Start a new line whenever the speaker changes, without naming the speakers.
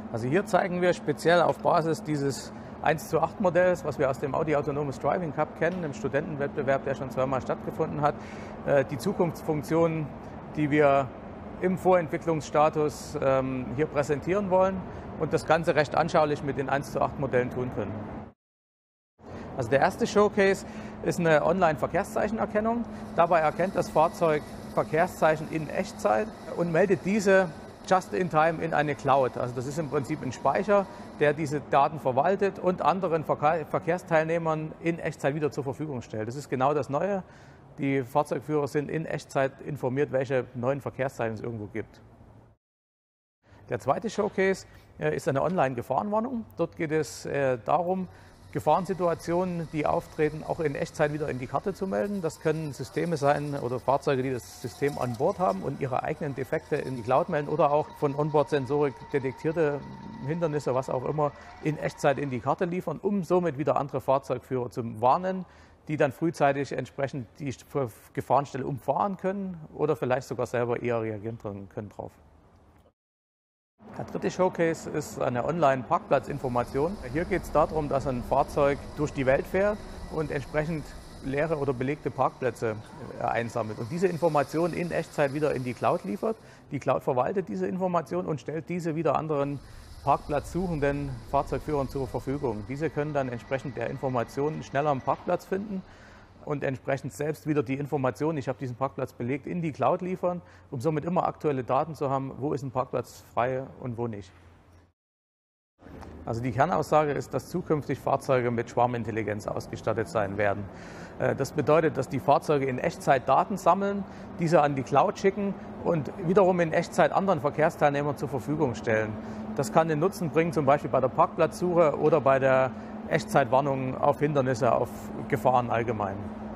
Also hier zeigen wir speziell auf Basis dieses 1:8 Modells, was wir aus dem Audi Autonomous Driving Cup kennen, im Studentenwettbewerb, der schon zweimal stattgefunden hat, die Zukunftsfunktionen, die wir im Vorentwicklungsstatus hier präsentieren wollen und das Ganze recht anschaulich mit den 1:8 Modellen tun können. Also der erste Showcase ist eine Online-Verkehrszeichenerkennung. Dabei erkennt das Fahrzeug Verkehrszeichen in Echtzeit und meldet diese just in time in eine Cloud. Also das ist im Prinzip ein Speicher, der diese Daten verwaltet und anderen Verkehrsteilnehmern in Echtzeit wieder zur Verfügung stellt. Das ist genau das Neue. Die Fahrzeugführer sind in Echtzeit informiert, welche neuen Verkehrszeichen es irgendwo gibt. Der zweite Showcase ist eine Online-Gefahrenwarnung. Dort geht es darum, Gefahrensituationen, die auftreten, auch in Echtzeit wieder in die Karte zu melden. Das können Systeme sein oder Fahrzeuge, die das System an Bord haben und ihre eigenen Defekte in die Cloud melden oder auch von Onboard-Sensorik detektierte Hindernisse, was auch immer, in Echtzeit in die Karte liefern, um somit wieder andere Fahrzeugführer zu warnen, die dann frühzeitig entsprechend die Gefahrenstelle umfahren können oder vielleicht sogar selber eher reagieren können drauf. Der dritte Showcase ist eine Online-Parkplatzinformation. Hier geht es darum, dass ein Fahrzeug durch die Welt fährt und entsprechend leere oder belegte Parkplätze einsammelt und diese Informationen in Echtzeit wieder in die Cloud liefert. Die Cloud verwaltet diese Informationen und stellt diese wieder anderen Parkplatzsuchenden Fahrzeugführern zur Verfügung. Diese können dann entsprechend der Informationen schneller am Parkplatz finden und entsprechend selbst wieder die Informationen, ich habe diesen Parkplatz belegt, in die Cloud liefern, um somit immer aktuelle Daten zu haben, wo ist ein Parkplatz frei und wo nicht. Also die Kernaussage ist, dass zukünftig Fahrzeuge mit Schwarmintelligenz ausgestattet sein werden. Das bedeutet, dass die Fahrzeuge in Echtzeit Daten sammeln, diese an die Cloud schicken und wiederum in Echtzeit anderen Verkehrsteilnehmern zur Verfügung stellen. Das kann den Nutzen bringen, zum Beispiel bei der Parkplatzsuche oder bei der Echtzeitwarnung auf Hindernisse, auf Gefahren allgemein.